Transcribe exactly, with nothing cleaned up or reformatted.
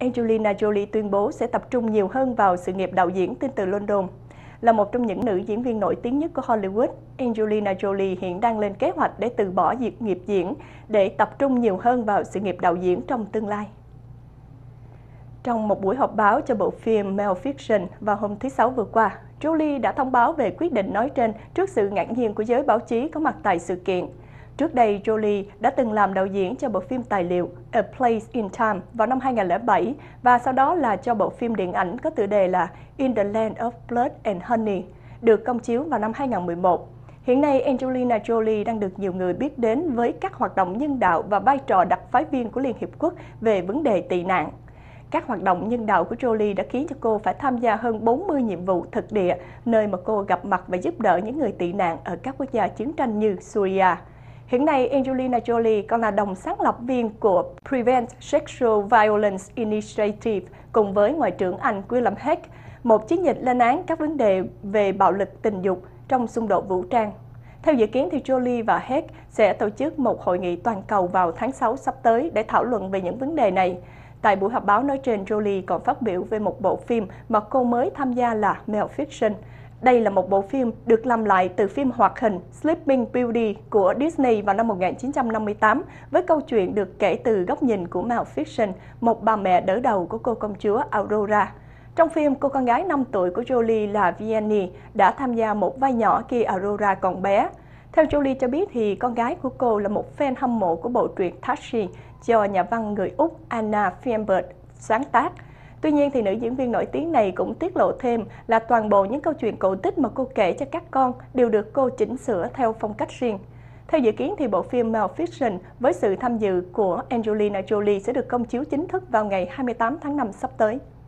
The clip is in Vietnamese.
Angelina Jolie tuyên bố sẽ tập trung nhiều hơn vào sự nghiệp đạo diễn tin từ London. Là một trong những nữ diễn viên nổi tiếng nhất của Hollywood, Angelina Jolie hiện đang lên kế hoạch để từ bỏ việc nghiệp diễn để tập trung nhiều hơn vào sự nghiệp đạo diễn trong tương lai. Trong một buổi họp báo cho bộ phim Maleficent vào hôm thứ Sáu vừa qua, Jolie đã thông báo về quyết định nói trên trước sự ngạc nhiên của giới báo chí có mặt tại sự kiện. Trước đây, Jolie đã từng làm đạo diễn cho bộ phim tài liệu A Place in Time vào năm hai nghìn không trăm lẻ bảy và sau đó là cho bộ phim điện ảnh có tựa đề là In the Land of Blood and Honey, được công chiếu vào năm hai nghìn không trăm mười một. Hiện nay, Angelina Jolie đang được nhiều người biết đến với các hoạt động nhân đạo và vai trò đặc phái viên của Liên Hiệp Quốc về vấn đề tị nạn. Các hoạt động nhân đạo của Jolie đã khiến cho cô phải tham gia hơn bốn mươi nhiệm vụ thực địa, nơi mà cô gặp mặt và giúp đỡ những người tị nạn ở các quốc gia chiến tranh như Syria. Hiện nay, Angelina Jolie còn là đồng sáng lập viên của Prevent Sexual Violence Initiative cùng với Ngoại trưởng Anh William Hague, một chiến dịch lên án các vấn đề về bạo lực tình dục trong xung đột vũ trang. Theo dự kiến, thì Jolie và Hague sẽ tổ chức một hội nghị toàn cầu vào tháng sáu sắp tới để thảo luận về những vấn đề này. Tại buổi họp báo nói trên, Jolie còn phát biểu về một bộ phim mà cô mới tham gia là Maleficent. Đây là một bộ phim được làm lại từ phim hoạt hình Sleeping Beauty của Disney vào năm một nghìn chín trăm năm mươi tám, với câu chuyện được kể từ góc nhìn của Maleficent, một bà mẹ đỡ đầu của cô công chúa Aurora. Trong phim, cô con gái năm tuổi của Jolie là Vianney đã tham gia một vai nhỏ khi Aurora còn bé. Theo Jolie cho biết, thì con gái của cô là một fan hâm mộ của bộ truyện Taxi do nhà văn người Úc Anna Fienberg sáng tác. Tuy nhiên, thì nữ diễn viên nổi tiếng này cũng tiết lộ thêm là toàn bộ những câu chuyện cổ tích mà cô kể cho các con đều được cô chỉnh sửa theo phong cách riêng. Theo dự kiến, thì bộ phim Maleficent với sự tham dự của Angelina Jolie sẽ được công chiếu chính thức vào ngày hai mươi tám tháng năm sắp tới.